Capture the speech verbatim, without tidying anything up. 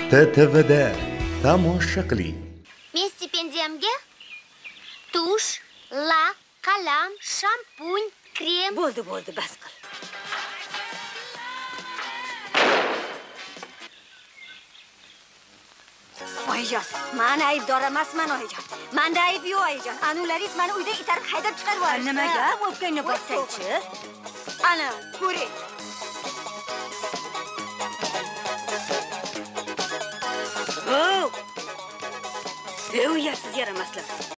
T T V'da tomosha qiling. Men stipendiyamga tush, lak, qalam, shampun, krem. Bo'ldi, bo'ldi, bas qil. Oyijon, men aybdor emasman, oyijon. Menda ayb yo'q, oyijon. Anularingiz meni uyda itarib haydab chiqarib yubordi. Nimaga? O'pkangni bossang-chi. Ana, ko'ring. Oh! Ey, uyarsiz yaramaslar.